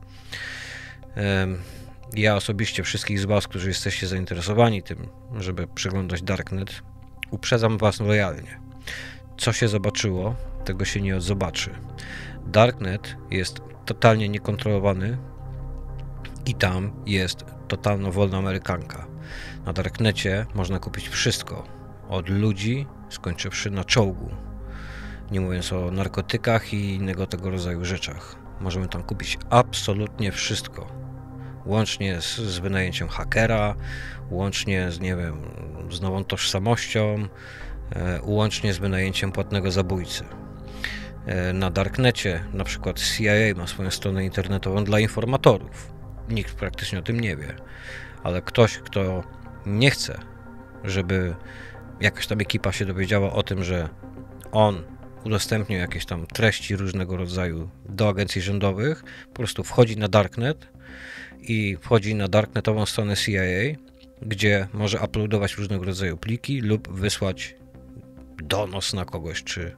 Ja osobiście wszystkich z Was, którzy jesteście zainteresowani tym, żeby przeglądać darknet, uprzedzam Was lojalnie. Co się zobaczyło, tego się nie zobaczy. Darknet jest totalnie niekontrolowany i tam jest totalna wolna amerykanka. Na darknecie można kupić wszystko, od ludzi, skończywszy na czołgu. Nie mówiąc o narkotykach i innego tego rodzaju rzeczach. Możemy tam kupić absolutnie wszystko. Łącznie z wynajęciem hakera, łącznie z, nie wiem, z nową tożsamością, łącznie z wynajęciem płatnego zabójcy. Na darknecie na przykład CIA ma swoją stronę internetową dla informatorów. Nikt praktycznie o tym nie wie, ale ktoś, kto nie chce, żeby jakaś tam ekipa się dowiedziała o tym, że on udostępnił jakieś tam treści różnego rodzaju do agencji rządowych, po prostu wchodzi na darknet i wchodzi na darknetową stronę CIA, gdzie może uploadować różnego rodzaju pliki lub wysłać donos na kogoś, czy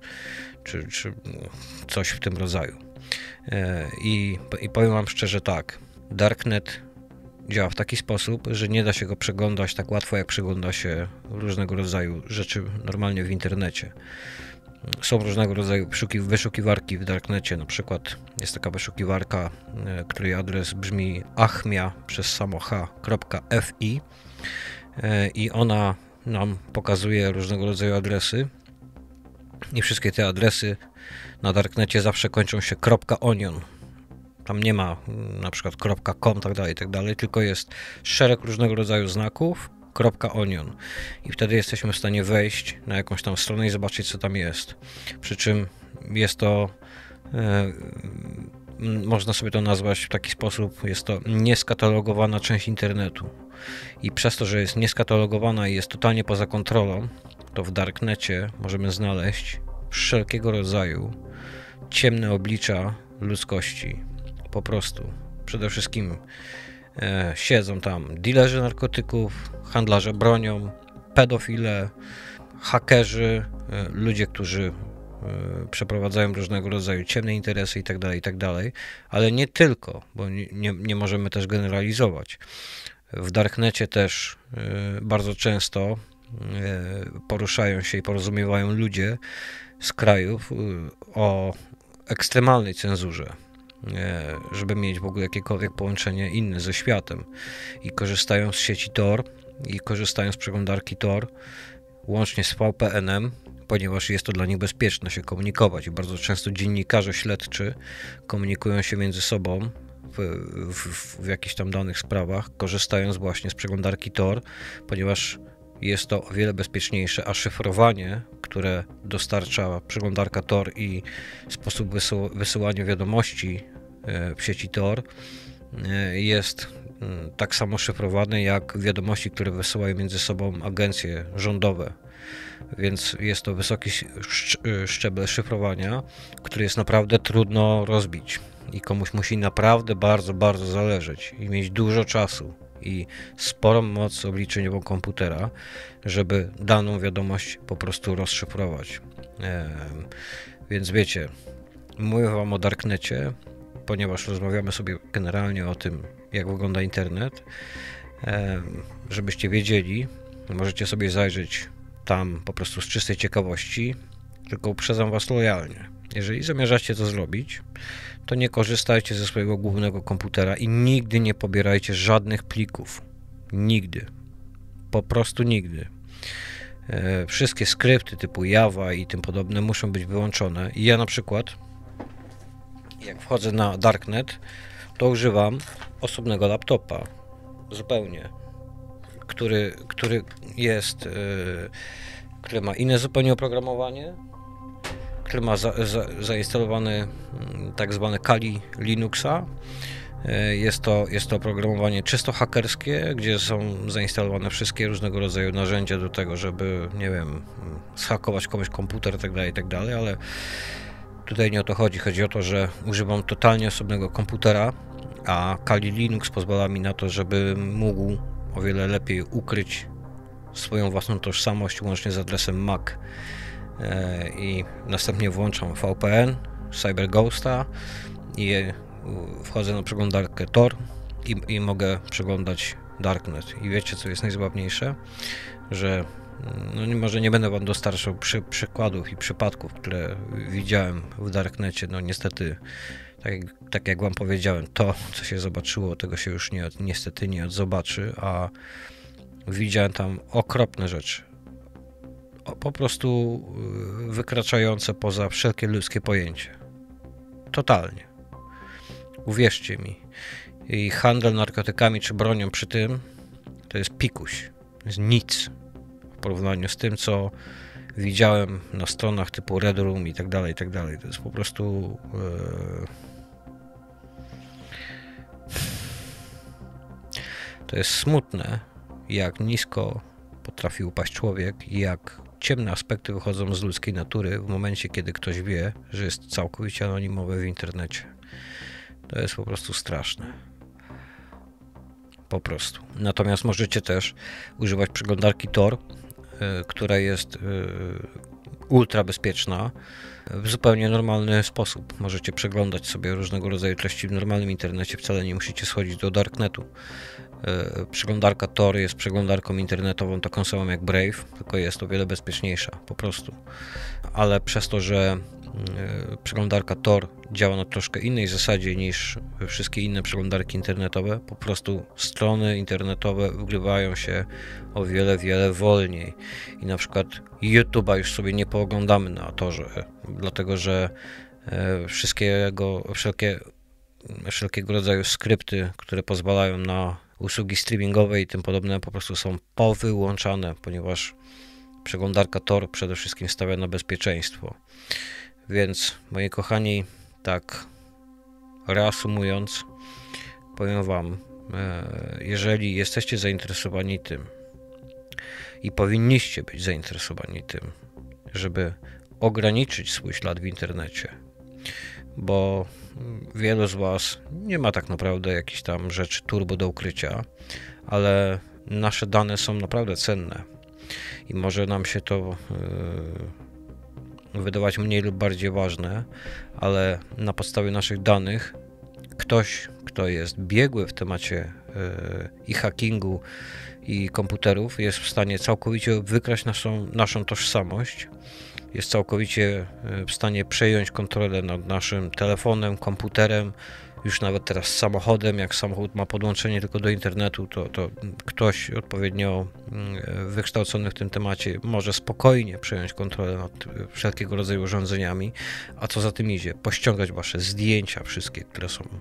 coś w tym rodzaju. I powiem Wam szczerze tak, darknet działa w taki sposób, że nie da się go przeglądać tak łatwo, jak przegląda się różnego rodzaju rzeczy normalnie w internecie. Są różnego rodzaju wyszukiwarki w darknecie, na przykład jest taka wyszukiwarka, której adres brzmi achmia przez samo h.fi i ona nam pokazuje różnego rodzaju adresy i wszystkie te adresy na darknecie zawsze kończą się .onion. Tam nie ma na przykład .com, tak dalej, tylko jest szereg różnego rodzaju znaków, .onion. I wtedy jesteśmy w stanie wejść na jakąś tam stronę i zobaczyć, co tam jest. Przy czym jest to, można sobie to nazwać w taki sposób, jest to nieskatalogowana część internetu. I przez to, że jest nieskatalogowana i jest totalnie poza kontrolą, to w darknecie możemy znaleźć wszelkiego rodzaju ciemne oblicza ludzkości. Po prostu. Przede wszystkim Siedzą tam dilerzy narkotyków, handlarze bronią, pedofile, hakerzy, ludzie, którzy przeprowadzają różnego rodzaju ciemne interesy itd., ale nie tylko, bo nie możemy też generalizować. W Darknecie też bardzo często poruszają się i porozumiewają ludzie z krajów o ekstremalnej cenzurze, żeby mieć w ogóle jakiekolwiek połączenie inne ze światem, i korzystają z sieci Tor i korzystają z przeglądarki Tor łącznie z VPN-em, ponieważ jest to dla nich bezpieczne się komunikować, i bardzo często dziennikarze śledczy komunikują się między sobą w jakichś tam danych sprawach, korzystając właśnie z przeglądarki Tor, ponieważ jest to o wiele bezpieczniejsze, a szyfrowanie, które dostarcza przeglądarka Tor i sposób wysyłania wiadomości w sieci Tor jest tak samo szyfrowane jak wiadomości, które wysyłają między sobą agencje rządowe. Więc jest to wysoki szczebel szyfrowania, który jest naprawdę trudno rozbić i komuś musi naprawdę bardzo, bardzo zależeć i mieć dużo czasu i sporą moc obliczeniową komputera, żeby daną wiadomość po prostu rozszyfrować. Więc wiecie, mówię wam o Darknecie, ponieważ rozmawiamy sobie generalnie o tym, jak wygląda internet. Żebyście wiedzieli, możecie sobie zajrzeć tam po prostu z czystej ciekawości, tylko uprzedzam was lojalnie. Jeżeli zamierzacie to zrobić, to nie korzystajcie ze swojego głównego komputera i nigdy nie pobierajcie żadnych plików. Nigdy. Po prostu nigdy. Wszystkie skrypty typu Java i tym podobne muszą być wyłączone. I ja na przykład, jak wchodzę na Darknet, to używam osobnego laptopa. Zupełnie. Który ma inne zupełnie oprogramowanie, który ma zainstalowany tak zwany Kali Linuxa. Jest to oprogramowanie czysto hakerskie, gdzie są zainstalowane wszystkie różnego rodzaju narzędzia do tego, żeby, nie wiem, zhakować komuś komputer itd., ale tutaj nie o to chodzi. Chodzi o to, że używam totalnie osobnego komputera, a Kali Linux pozwala mi na to, żeby mógł o wiele lepiej ukryć swoją własną tożsamość łącznie z adresem MAC. I następnie włączam VPN, CyberGhosta i wchodzę na przeglądarkę Tor i mogę przeglądać Darknet. I wiecie, co jest najzabawniejsze? Że no może nie będę wam dostarczał przykładów i przypadków, które widziałem w Darknecie. No niestety, tak jak wam powiedziałem, to, co się zobaczyło, tego się już niestety nie odzobaczy, a widziałem tam okropne rzeczy. Po prostu wykraczające poza wszelkie ludzkie pojęcie. Totalnie. Uwierzcie mi. I handel narkotykami czy bronią przy tym to jest pikuś. To jest nic w porównaniu z tym, co widziałem na stronach typu Red Room i tak dalej. To jest po prostu to jest smutne, jak nisko potrafi upaść człowiek i jak ciemne aspekty wychodzą z ludzkiej natury w momencie, kiedy ktoś wie, że jest całkowicie anonimowy w internecie. To jest po prostu straszne. Po prostu. Natomiast możecie też używać przeglądarki Tor, która jest ultra bezpieczna, w zupełnie normalny sposób. Możecie przeglądać sobie różnego rodzaju treści w normalnym internecie, wcale nie musicie schodzić do Darknetu. Przeglądarka Tor jest przeglądarką internetową taką samą jak Brave, tylko jest o wiele bezpieczniejsza, po prostu. Ale przez to, że przeglądarka Tor działa na troszkę innej zasadzie niż wszystkie inne przeglądarki internetowe, po prostu strony internetowe wgrywają się o wiele, wiele wolniej. I na przykład YouTube'a już sobie nie pooglądamy na Torze, dlatego że wszelkiego rodzaju skrypty, które pozwalają na usługi streamingowe i tym podobne, po prostu są powyłączane, ponieważ przeglądarka Tor przede wszystkim stawia na bezpieczeństwo. Więc, moi kochani, tak reasumując, powiem wam, jeżeli jesteście zainteresowani tym i powinniście być zainteresowani tym, żeby ograniczyć swój ślad w internecie, bo wielu z Was nie ma tak naprawdę jakichś tam rzeczy turbo do ukrycia, ale nasze dane są naprawdę cenne i może nam się to wydawać mniej lub bardziej ważne, ale na podstawie naszych danych ktoś, kto jest biegły w temacie i hackingu, i komputerów, jest w stanie całkowicie wykraść naszą tożsamość, jest całkowicie w stanie przejąć kontrolę nad naszym telefonem, komputerem, już nawet teraz samochodem. Jak samochód ma podłączenie tylko do internetu, to ktoś odpowiednio wykształcony w tym temacie może spokojnie przejąć kontrolę nad wszelkiego rodzaju urządzeniami, a co za tym idzie, pościągać wasze zdjęcia wszystkie, które są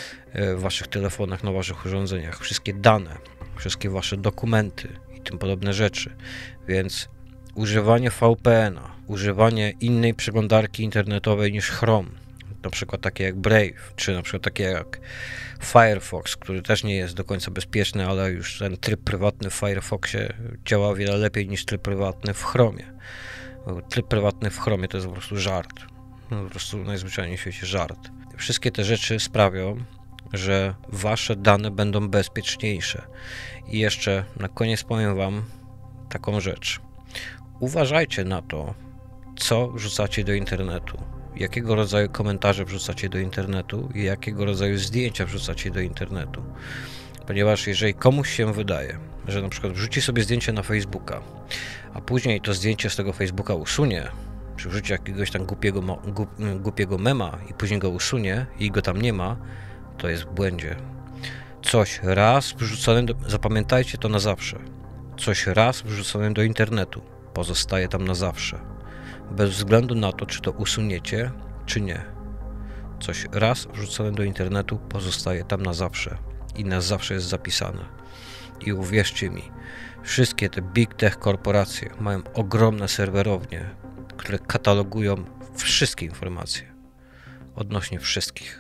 w waszych telefonach, na waszych urządzeniach, wszystkie dane, wszystkie wasze dokumenty i tym podobne rzeczy. Więc używanie VPN-a, używanie innej przeglądarki internetowej niż Chrome, na przykład takie jak Brave, czy na przykład takie jak Firefox, który też nie jest do końca bezpieczny, ale już ten tryb prywatny w Firefoxie działa o wiele lepiej niż tryb prywatny w Chromie. Tryb prywatny w Chromie to jest po prostu żart. Po prostu najzwyczajniej w świecie żart. Wszystkie te rzeczy sprawią, że wasze dane będą bezpieczniejsze. I jeszcze na koniec powiem wam taką rzecz. Uważajcie na to, co wrzucacie do internetu, jakiego rodzaju komentarze wrzucacie do internetu i jakiego rodzaju zdjęcia wrzucacie do internetu. Ponieważ jeżeli komuś się wydaje, że na przykład wrzuci sobie zdjęcie na Facebooka, a później to zdjęcie z tego Facebooka usunie, czy wrzuci jakiegoś tam głupiego mema i później go usunie i go tam nie ma, to jest w błędzie. Coś raz wrzucone, zapamiętajcie to na zawsze, coś raz wrzucone do internetu pozostaje tam na zawsze. Bez względu na to, czy to usuniecie, czy nie. Coś raz wrzucone do internetu pozostaje tam na zawsze i na zawsze jest zapisane. I uwierzcie mi, wszystkie te big tech korporacje mają ogromne serwerownie, które katalogują wszystkie informacje odnośnie wszystkich.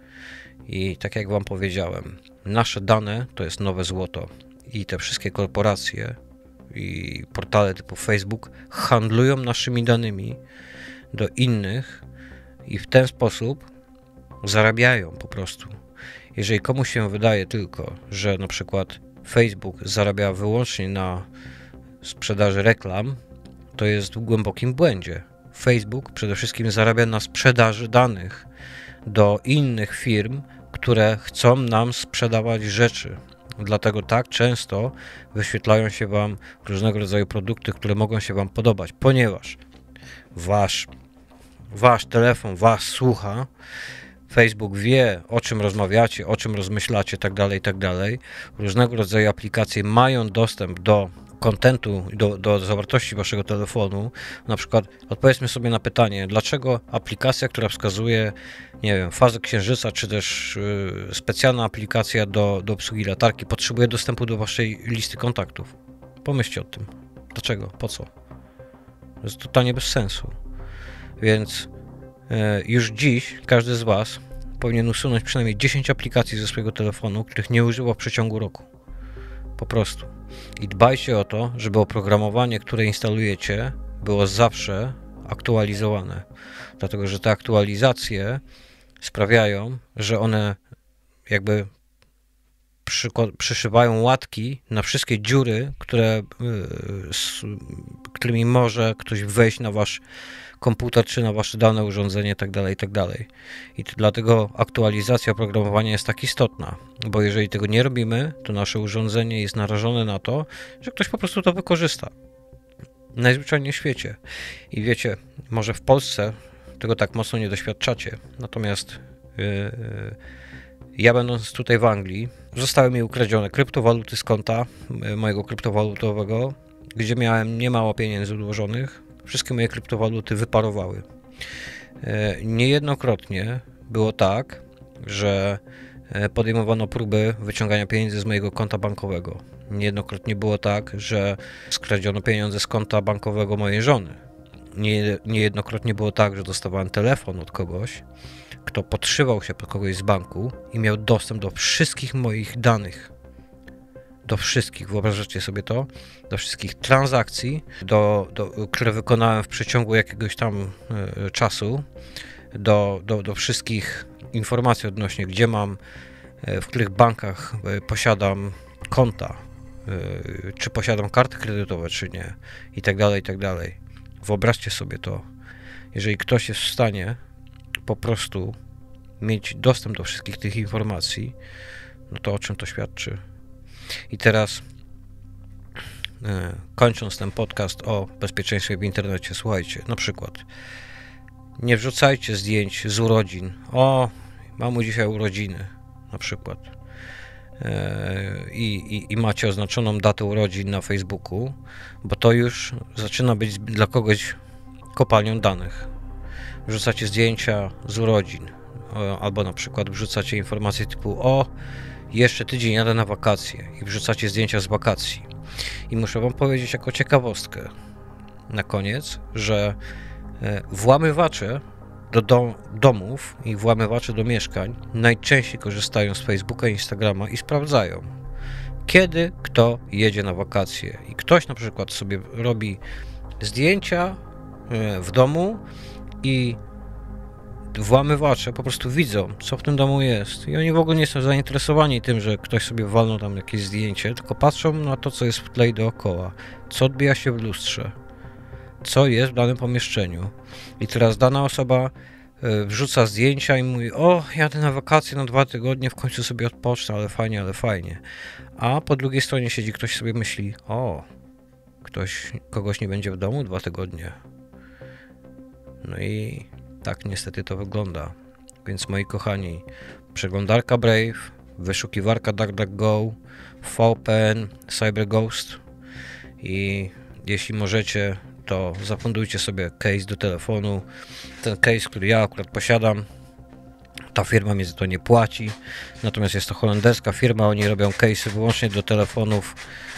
I tak jak wam powiedziałem, nasze dane to jest nowe złoto i te wszystkie korporacje i portale typu Facebook handlują naszymi danymi do innych i w ten sposób zarabiają po prostu. Jeżeli komuś się wydaje tylko, że na przykład Facebook zarabia wyłącznie na sprzedaży reklam, to jest w głębokim błędzie. Facebook przede wszystkim zarabia na sprzedaży danych do innych firm, które chcą nam sprzedawać rzeczy. Dlatego tak często wyświetlają się wam różnego rodzaju produkty, które mogą się wam podobać, ponieważ wasz telefon was słucha, Facebook wie, o czym rozmawiacie, o czym rozmyślacie, tak dalej. Różnego rodzaju aplikacje mają dostęp do kontentu, do zawartości waszego telefonu. Na przykład odpowiedzmy sobie na pytanie, dlaczego aplikacja, która wskazuje, nie wiem, fazę księżyca, czy też specjalna aplikacja do obsługi latarki potrzebuje dostępu do waszej listy kontaktów. Pomyślcie o tym. Dlaczego? Po co? To jest totalnie bez sensu. Więc już dziś każdy z was powinien usunąć przynajmniej 10 aplikacji ze swojego telefonu, których nie używał w przeciągu roku. Po prostu. I dbajcie o to, żeby oprogramowanie, które instalujecie, było zawsze aktualizowane. Dlatego, że te aktualizacje sprawiają, że one jakby przyszywają łatki na wszystkie dziury, którymi może ktoś wejść na wasz komputer, czy na wasze dane urządzenie, tak dalej. I dlatego aktualizacja oprogramowania jest tak istotna, bo jeżeli tego nie robimy, to nasze urządzenie jest narażone na to, że ktoś po prostu to wykorzysta. Najzwyczajniej w świecie. I wiecie, może w Polsce tego tak mocno nie doświadczacie, natomiast ja będąc tutaj w Anglii, zostały mi ukradzione kryptowaluty z konta mojego kryptowalutowego, gdzie miałem niemało pieniędzy odłożonych. Wszystkie moje kryptowaluty wyparowały. Niejednokrotnie było tak, że podejmowano próby wyciągania pieniędzy z mojego konta bankowego. Niejednokrotnie było tak, że skradziono pieniądze z konta bankowego mojej żony. Niejednokrotnie było tak, że dostawałem telefon od kogoś, kto podszywał się pod kogoś z banku i miał dostęp do wszystkich moich danych. Do wszystkich, wyobrażacie sobie to, do wszystkich transakcji, które wykonałem w przeciągu jakiegoś tam czasu, do wszystkich informacji odnośnie, gdzie mam, w których bankach posiadam konta, czy posiadam karty kredytowe, czy nie, i tak dalej, i tak dalej. Wyobraźcie sobie to. Jeżeli ktoś jest w stanie po prostu mieć dostęp do wszystkich tych informacji, no to o czym to świadczy? I teraz kończąc ten podcast o bezpieczeństwie w internecie, słuchajcie, na przykład nie wrzucajcie zdjęć z urodzin. O, mam dzisiaj urodziny, na przykład. I macie oznaczoną datę urodzin na Facebooku, bo to już zaczyna być dla kogoś kopalnią danych. Wrzucacie zdjęcia z urodzin, albo na przykład wrzucacie informacje typu: o, jeszcze tydzień jadę na wakacje, i wrzucacie zdjęcia z wakacji. I muszę wam powiedzieć jako ciekawostkę na koniec, że włamywacze do domów i włamywacze do mieszkań najczęściej korzystają z Facebooka i Instagrama i sprawdzają, kiedy kto jedzie na wakacje. I ktoś na przykład sobie robi zdjęcia w domu i włamywacze po prostu widzą, co w tym domu jest. I oni w ogóle nie są zainteresowani tym, że ktoś sobie walnął tam jakieś zdjęcie, tylko patrzą na to, co jest w tle i dookoła, co odbija się w lustrze, co jest w danym pomieszczeniu. I teraz dana osoba wrzuca zdjęcia i mówi: o, jadę na wakacje na 2 tygodnie, w końcu sobie odpocznę, ale fajnie, ale fajnie. A po drugiej stronie siedzi ktoś, sobie myśli: o, kogoś nie będzie w domu 2 tygodnie. No i tak niestety to wygląda. Więc moi kochani, przeglądarka Brave, wyszukiwarka DuckDuckGo, VPN, CyberGhost, i jeśli możecie, to zafundujcie sobie case do telefonu. Ten case, który ja akurat posiadam, ta firma mi za to nie płaci, natomiast jest to holenderska firma, oni robią case'y wyłącznie do telefonów.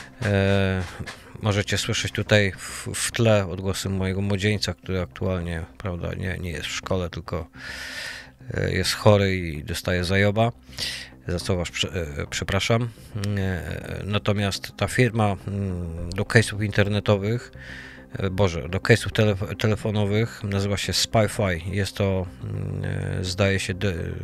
Możecie słyszeć tutaj w tle odgłosy mojego młodzieńca, który aktualnie, prawda, nie jest w szkole, tylko jest chory i dostaje zajoba, za co was przepraszam. Natomiast ta firma do case'ów internetowych, do case'ów telefonowych nazywa się SpyFi. Jest to, zdaje się,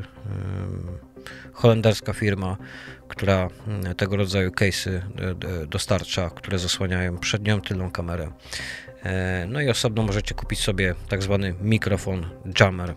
holenderska firma, która tego rodzaju case'y dostarcza, które zasłaniają przednią, tylną kamerę. No i osobno możecie kupić sobie tak zwany mikrofon jammer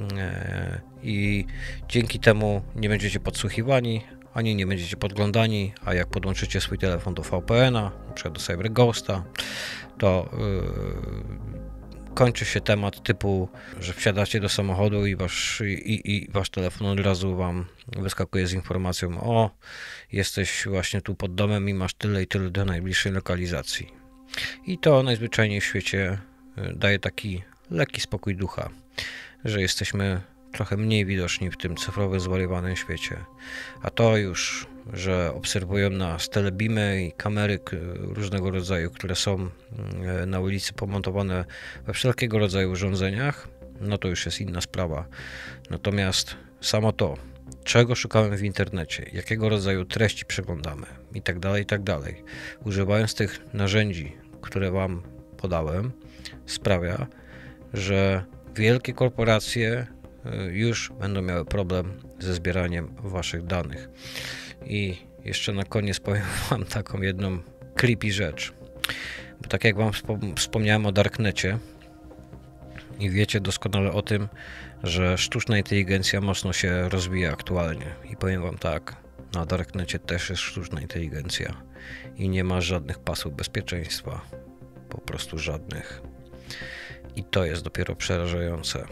i dzięki temu nie będziecie podsłuchiwani, ani nie będziecie podglądani, a jak podłączycie swój telefon do VPN-a, na przykład do CyberGhosta, to kończy się temat typu, że wsiadacie do samochodu i wasz telefon od razu wam wyskakuje z informacją: o, jesteś właśnie tu pod domem i masz tyle i tyle do najbliższej lokalizacji. I to najzwyczajniej w świecie daje taki lekki spokój ducha, że jesteśmy trochę mniej widoczni w tym cyfrowym, zwariowanym świecie. A to już, że obserwują nas telebimy i kamery różnego rodzaju, które są na ulicy pomontowane we wszelkiego rodzaju urządzeniach, no to już jest inna sprawa. Natomiast samo to, czego szukamy w internecie, jakiego rodzaju treści przeglądamy i tak dalej, używając tych narzędzi, które wam podałem, sprawia, że wielkie korporacje już będą miały problem ze zbieraniem waszych danych. I jeszcze na koniec powiem wam taką jedną creepy rzecz. Bo tak jak wam wspomniałem o Darknecie i wiecie doskonale o tym, że sztuczna inteligencja mocno się rozwija aktualnie. I powiem wam tak, na Darknecie też jest sztuczna inteligencja i nie ma żadnych pasów bezpieczeństwa. Po prostu żadnych. I to jest dopiero przerażające,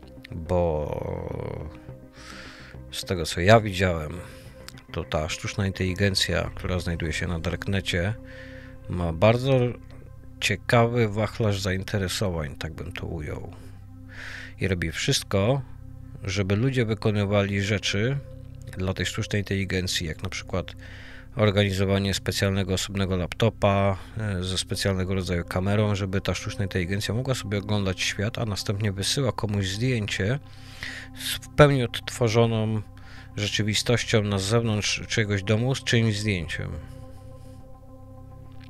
bo z tego co ja widziałem, to ta sztuczna inteligencja, która znajduje się na Darknecie, ma bardzo ciekawy wachlarz zainteresowań, tak bym to ujął. I robi wszystko, żeby ludzie wykonywali rzeczy dla tej sztucznej inteligencji, jak na przykład organizowanie specjalnego osobnego laptopa ze specjalnego rodzaju kamerą, żeby ta sztuczna inteligencja mogła sobie oglądać świat, a następnie wysyła komuś zdjęcie z w pełni odtworzoną rzeczywistością na zewnątrz czyjegoś domu z czyimś zdjęciem.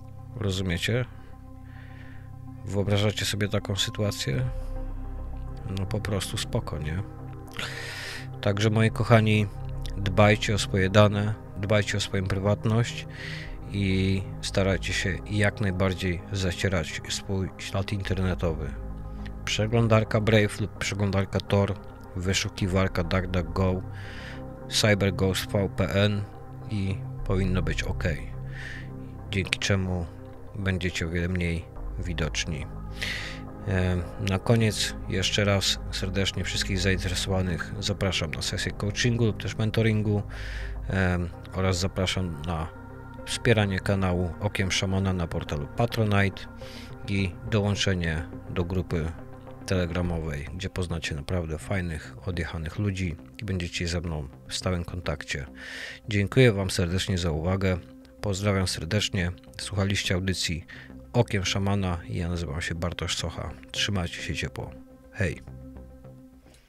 Rozumiecie? Wyobrażacie sobie taką sytuację? no po prostu spoko, nie? Także moi kochani, dbajcie o swoje dane, dbajcie o swoją prywatność i starajcie się jak najbardziej zacierać swój ślad internetowy. Przeglądarka Brave lub przeglądarka Tor, wyszukiwarka DuckDuckGo, CyberGhost VPN i powinno być ok. Dzięki czemu będziecie o wiele mniej widoczni. Na koniec jeszcze raz serdecznie wszystkich zainteresowanych zapraszam na sesję coachingu lub też mentoringu oraz zapraszam na wspieranie kanału Okiem Szamana na portalu Patronite i dołączenie do grupy telegramowej, gdzie poznacie naprawdę fajnych, odjechanych ludzi i będziecie ze mną w stałym kontakcie. Dziękuję Wam serdecznie za uwagę. Pozdrawiam serdecznie. Słuchaliście audycji Okiem Szamana i ja nazywam się Bartosz Socha. Trzymajcie się ciepło. Hej!